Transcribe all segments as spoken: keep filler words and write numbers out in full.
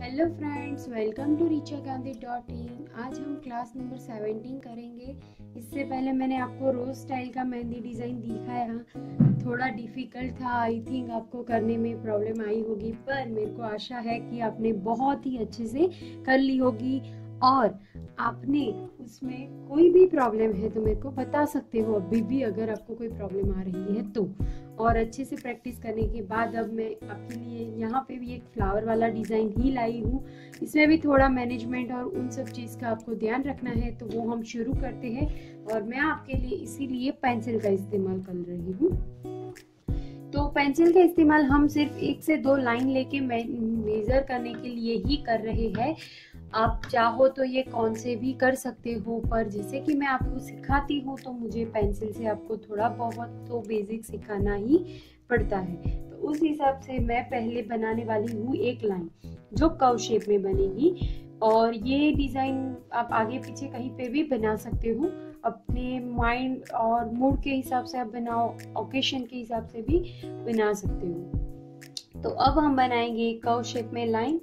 Hello friends, welcome to Richa Gandhi dot in. आज हम class number seventeen करेंगे। इससे पहले मैंने आपको रोज स्टाइल का मेहंदी डिज़ाइन दिखाया, थोड़ा डिफ़िकल्ट था। आई थिंक आपको करने में प्रॉब्लम आई होगी, पर मेरे को आशा है कि आपने बहुत ही अच्छे से कर ली होगी। और आपने उसमें कोई भी प्रॉब्लम है तो मेरे को बता सकते हो अभी भी, अगर आपको कोई प्रॉब्लम आ रही है तो। और अच्छे से प्रैक्टिस करने के बाद अब मैं आपके लिए यहाँ पे भी एक फ्लावर वाला डिज़ाइन ही लाई हूँ। इसमें भी थोड़ा मैनेजमेंट और उन सब चीज़ का आपको ध्यान रखना है, तो वो हम शुरू करते हैं। और मैं आपके लिए इसीलिए पेंसिल का इस्तेमाल कर रही हूँ। तो पेंसिल का इस्तेमाल हम सिर्फ एक से दो लाइन लेके मेजर करने के लिए ही कर रहे हैं। आप चाहो तो ये कौन से भी कर सकते हो, पर जैसे कि मैं आपको सिखाती हूँ तो मुझे पेंसिल से आपको थोड़ा बहुत तो बेसिक सिखाना ही पड़ता है। तो उस हिसाब से मैं पहले बनाने वाली हूँ एक लाइन जो कर्व शेप में बनेगी। और ये डिज़ाइन आप आगे पीछे कहीं पे भी बना सकते हो, अपने माइंड और मूड के हिसाब से आप बनाओ, ओकेशन के हिसाब से भी बना सकते हो। तो अब हम बनाएंगे कर्व शेप में लाइन।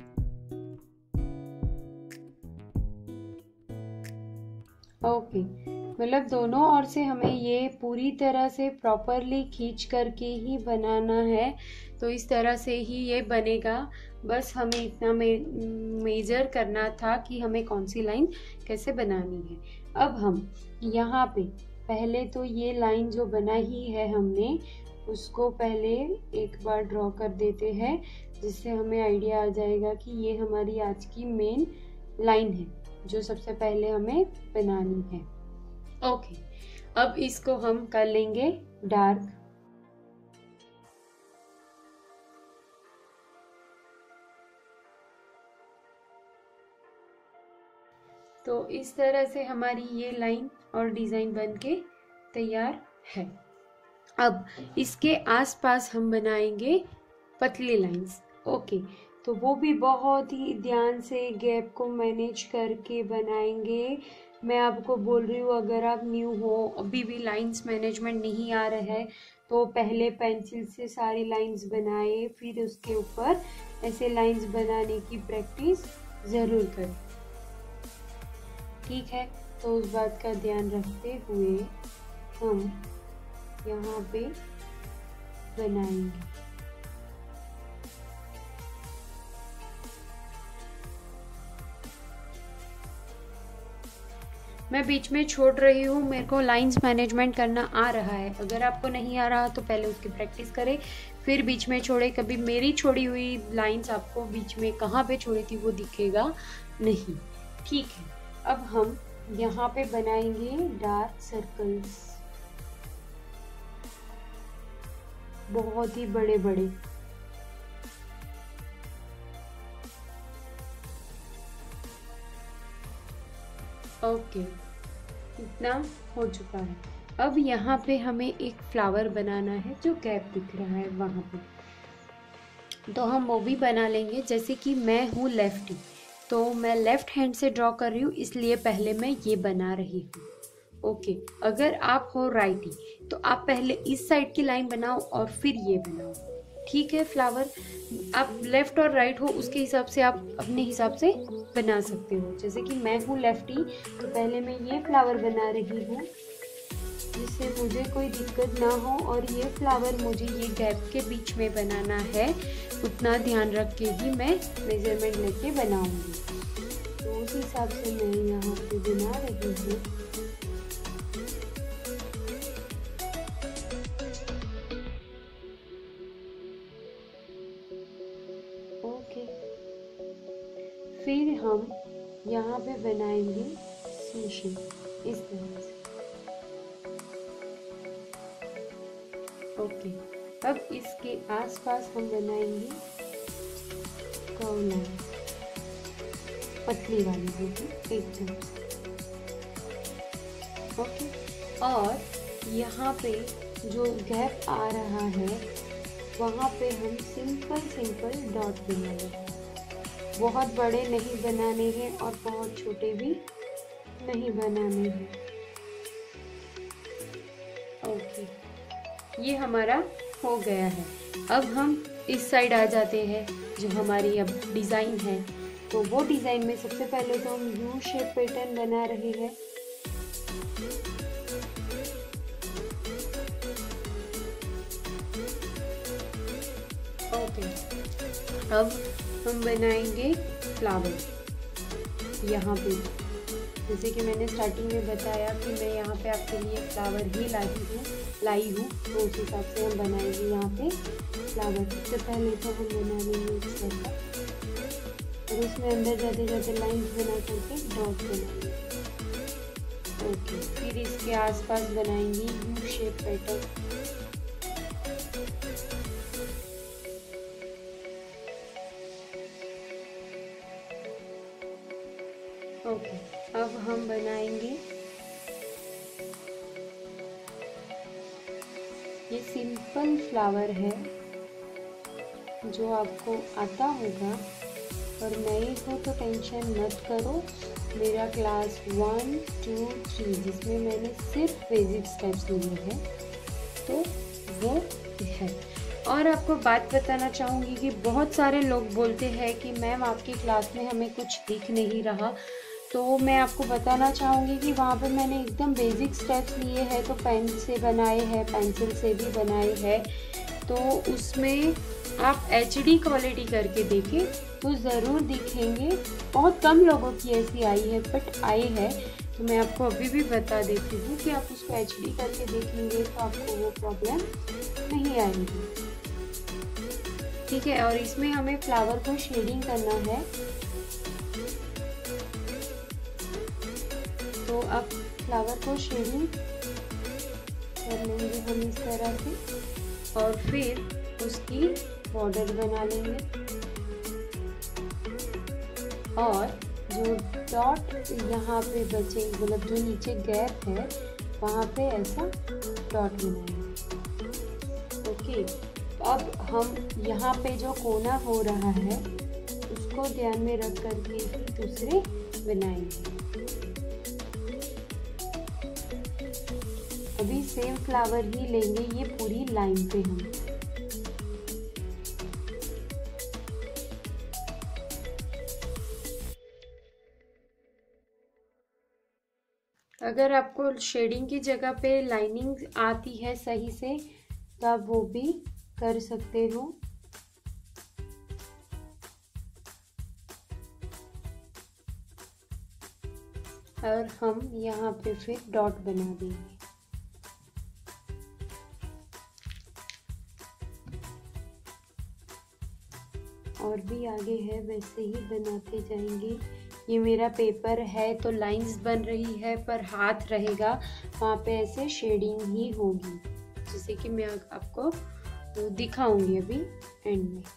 ओके, मतलब दोनों ओर से हमें ये पूरी तरह से प्रॉपरली खींच करके ही बनाना है। तो इस तरह से ही ये बनेगा। बस हमें इतना मे, मेजर करना था कि हमें कौन सी लाइन कैसे बनानी है। अब हम यहाँ पे पहले तो ये लाइन जो बना ही है हमने, उसको पहले एक बार ड्रॉ कर देते हैं, जिससे हमें आइडिया आ जाएगा कि ये हमारी आज की मेन लाइन है जो सबसे पहले हमें बनानी है। ओके, अब इसको हम कर लेंगे डार्क। तो इस तरह से हमारी ये लाइन और डिजाइन बनके तैयार है। अब इसके आसपास हम बनाएंगे पतली लाइंस। ओके, तो वो भी बहुत ही ध्यान से गैप को मैनेज करके बनाएंगे। मैं आपको बोल रही हूँ, अगर आप न्यू हो, अभी भी लाइंस मैनेजमेंट नहीं आ रहा है, तो पहले पेंसिल से सारी लाइंस बनाए, फिर उसके ऊपर ऐसे लाइंस बनाने की प्रैक्टिस ज़रूर करें। ठीक है, तो उस बात का ध्यान रखते हुए हम यहाँ पे बनाएंगे। मैं बीच में छोड़ रही हूँ, मेरे को लाइंस मैनेजमेंट करना आ रहा है। अगर आपको नहीं आ रहा तो पहले उसकी प्रैक्टिस करें, फिर बीच में छोड़े। कभी मेरी छोड़ी हुई लाइंस आपको बीच में कहाँ पे छोड़ी थी वो दिखेगा नहीं। ठीक है, अब हम यहाँ पे बनाएंगे डार्क सर्कल्स, बहुत ही बड़े बड़े। ओके, इतना हो चुका है। अब यहाँ पे हमें एक फ्लावर बनाना है जो गैप दिख रहा है वहाँ पे, तो हम वो भी बना लेंगे। जैसे कि मैं हूँ लेफ्टी, तो मैं लेफ्ट हैंड से ड्रॉ कर रही हूँ, इसलिए पहले मैं ये बना रही हूँ। ओके, अगर आप हो राइटी तो आप पहले इस साइड की लाइन बनाओ और फिर ये बनाओ। ठीक है, फ्लावर आप लेफ्ट और राइट हो उसके हिसाब से आप अपने हिसाब से बना सकते हो। जैसे कि मैं हूँ लेफ्टी, तो पहले मैं ये फ्लावर बना रही हूँ जिससे मुझे कोई दिक्कत ना हो, और ये फ्लावर मुझे ये गैप के बीच में बनाना है। उतना ध्यान रख के ही मैं मेजरमेंट लेके बनाऊंगी। तो उस हिसाब से मैं यहाँ पे बना रही हूँ। ओके, फिर हम यहाँ पे बनाएंगे सी शेप इस तरह से। ओके, अब इसके आसपास हम बनाएंगे कर्व लाइन, पतली वाली होगी एकदम से। ओके, और यहाँ पे जो गैप आ रहा है वहाँ पे हम सिंपल सिंपल डॉट बनाएंगे। बहुत बड़े नहीं बनाने हैं और बहुत छोटे भी नहीं बनाने हैं। ओके, ये हमारा हो गया है। अब हम इस साइड आ जाते हैं जो हमारी अब डिज़ाइन है। तो वो डिज़ाइन में सबसे पहले तो हम यू शेप पैटर्न बना रहे हैं। ओके, अब हम बनाएंगे फ्लावर यहाँ पे। जैसे कि मैंने स्टार्टिंग में बताया कि मैं यहाँ पे आपके लिए फ्लावर ही लाई हूँ लाई हूँ तो उस हिसाब से हम बनाएंगे यहाँ पे फ्लावर। सबसे पहले तो हम बना लेंगे इस तरह का, और उसमें अंदर जाते जाते लाइंस बना करके डॉट बनाएंगे। ओके, फिर इसके आसपास बनाएंगे यू शेप पैटर्न। ओके, अब हम बनाएंगे ये सिंपल फ्लावर है जो आपको आता होगा, और नए हो तो टेंशन मत करो। मेरा क्लास वन टू थ्री जिसमें मैंने सिर्फ बेसिक स्टेप्स लिए हैं तो वो है। और आपको बात बताना चाहूँगी कि बहुत सारे लोग बोलते हैं कि मैम आपकी क्लास में हमें कुछ दिख नहीं रहा। तो मैं आपको बताना चाहूँगी कि वहाँ पे मैंने एकदम बेसिक स्टेप्स लिए हैं, तो पेन से बनाए हैं, पेंसिल से भी बनाए हैं। तो उसमें आप एच डी क्वालिटी करके देखें तो ज़रूर दिखेंगे। बहुत कम लोगों की ऐसी आई है, बट आई है। तो मैं आपको अभी भी बता देती हूँ कि आप उसको एच डी करके देखेंगे तो आपको वो प्रॉब्लम नहीं आएगी। ठीक है, और इसमें हमें फ्लावर को शेडिंग करना है। तो अब फ्लावर को शेडिंग कर लेंगे हम इस तरह से, और फिर उसकी बॉर्डर बना लेंगे, और जो डॉट यहाँ पे बचे, मतलब जो नीचे गैप है वहाँ पे ऐसा डॉट बनाएंगे। ओके, अब हम यहाँ पे जो कोना हो रहा है उसको ध्यान में रख करके ही दूसरे बनाएंगे। अभी सेम फ्लावर ही लेंगे ये पूरी लाइन पे हम। अगर आपको शेडिंग की जगह पे लाइनिंग आती है सही से तो आप वो भी कर सकते हो। और हम यहाँ पे फिर डॉट बना देंगे। और भी आगे है वैसे ही बनाते जाएंगे। ये मेरा पेपर है तो लाइंस बन रही है, पर हाथ रहेगा वहाँ पे ऐसे शेडिंग ही होगी, जैसे कि मैं आपको दिखाऊंगी अभी एंड में।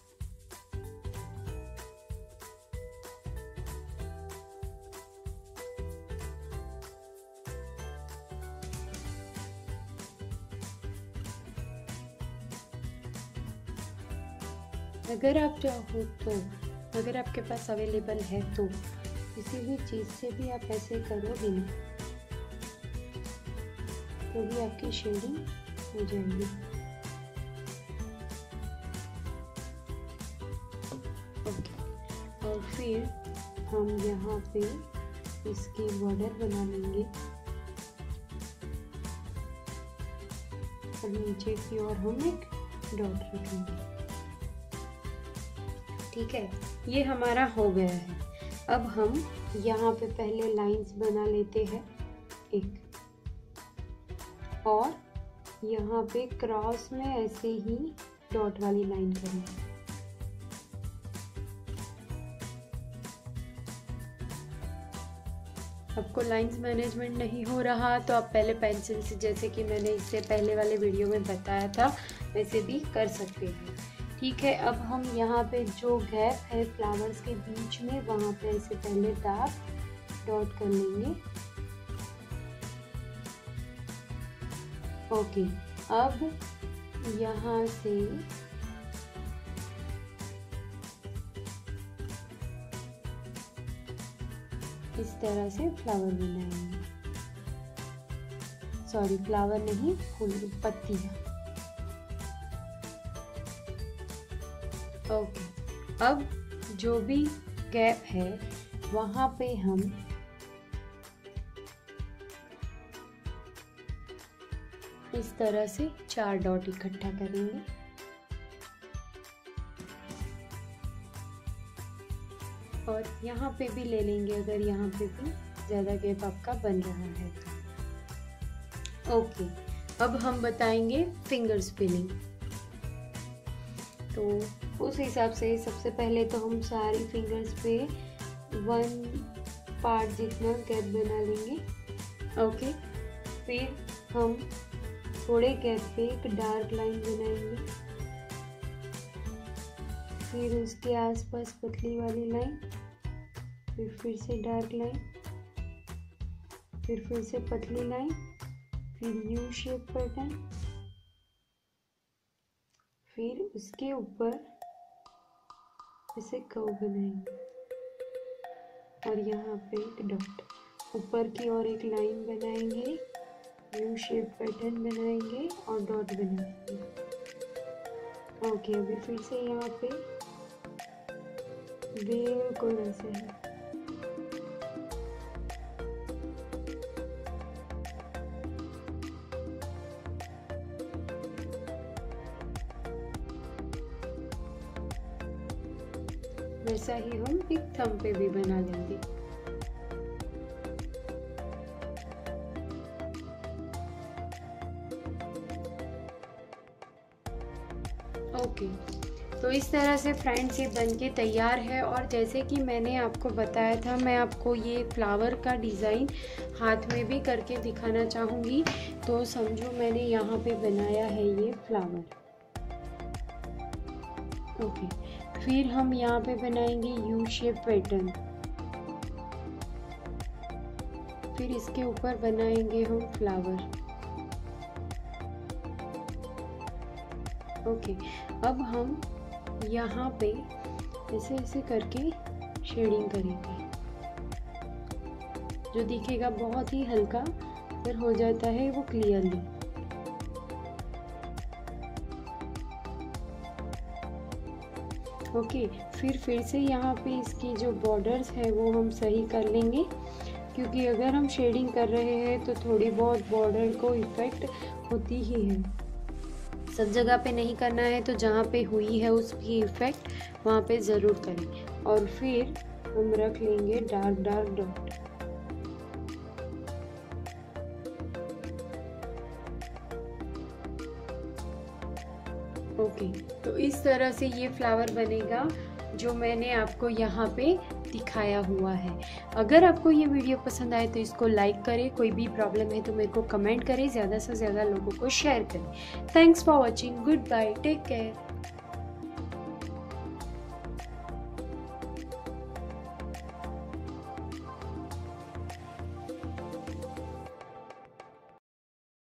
अगर आप चाहो तो, अगर आपके पास अवेलेबल है तो किसी भी चीज़ से भी आप ऐसे करोगे ना तो भी आपकी शेडिंग हो जाएगी। ओके, और फिर हम यहाँ पे इसकी बॉर्डर बना लेंगे, और नीचे की ओर हम एक डॉट रखेंगे। ठीक है, ये हमारा हो गया है। अब हम यहाँ पे पहले लाइंस बना लेते हैं एक, और यहाँ पे क्रॉस में ऐसे ही डॉट वाली लाइन करेंगे। आपको लाइंस मैनेजमेंट नहीं हो रहा तो आप पहले पेंसिल से, जैसे कि मैंने इससे पहले वाले वीडियो में बताया था, वैसे भी कर सकते हैं। ठीक है, अब हम यहाँ पे जो गैप है फ्लावर्स के बीच में वहाँ पे ऐसे पहले डार्क डॉट कर लेंगे। ओके, अब यहाँ से इस तरह से फ्लावर बनाएंगे। सॉरी, फ्लावर नहीं, फूल, पत्तियाँ। ओके, अब जो भी गैप है वहाँ पे हम इस तरह से चार डॉट इकट्ठा करेंगे। और यहाँ पे भी ले लेंगे अगर यहाँ पे भी ज़्यादा गैप आपका बन रहा है तो। ओके, अब हम बताएंगे फिंगर स्पिनिंग। तो उस हिसाब से सबसे पहले तो हम सारी फिंगर्स पे वन पार्ट जितना गैप बना लेंगे। ओके, फिर हम थोड़े गैप पे एक डार्क लाइन बनाएंगे, फिर उसके आसपास पतली वाली लाइन, फिर फिर से डार्क लाइन, फिर फिर से पतली लाइन, फिर यू शेप पैटर्न, फिर उसके ऊपर ऐसे कर्व बनाएंगे और यहाँ पे एक डॉट, ऊपर की ओर एक लाइन बनाएंगे, यू शेप पैटर्न बनाएंगे और डॉट बनाएंगे। ओके, अभी फिर से यहाँ पे बिल्कुल ऐसे है। वैसा ही हम एक थंब पे भी बना लेंगे। ओके, तो इस तरह से फ्रेंड्स ये बनके तैयार है। और जैसे कि मैंने आपको बताया था, मैं आपको ये फ्लावर का डिज़ाइन हाथ में भी करके दिखाना चाहूँगी। तो समझो मैंने यहाँ पे बनाया है ये फ्लावर। ओके, फिर हम यहाँ पे बनाएंगे यू शेप पैटर्न, फिर इसके ऊपर बनाएंगे हम फ्लावर। ओके, अब हम यहाँ पे ऐसे ऐसे करके शेडिंग करेंगे, जो दिखेगा बहुत ही हल्का, फिर हो जाता है वो क्लियरली। ओके, फिर फिर से यहाँ पे इसकी जो बॉर्डर्स है वो हम सही कर लेंगे, क्योंकि अगर हम शेडिंग कर रहे हैं तो थोड़ी बहुत बॉर्डर को इफेक्ट होती ही है। सब जगह पे नहीं करना है, तो जहाँ पे हुई है उसकी इफेक्ट वहाँ पे ज़रूर करें। और फिर हम रख लेंगे डार्क डार्क डॉट। ओके, तो इस तरह से ये फ्लावर बनेगा जो मैंने आपको यहाँ पे दिखाया हुआ है। अगर आपको ये वीडियो पसंद आए तो इसको लाइक करें, कोई भी प्रॉब्लम है तो मेरे को कमेंट करें, ज़्यादा से ज़्यादा लोगों को शेयर करें। Thanks for watching, good bye, take care.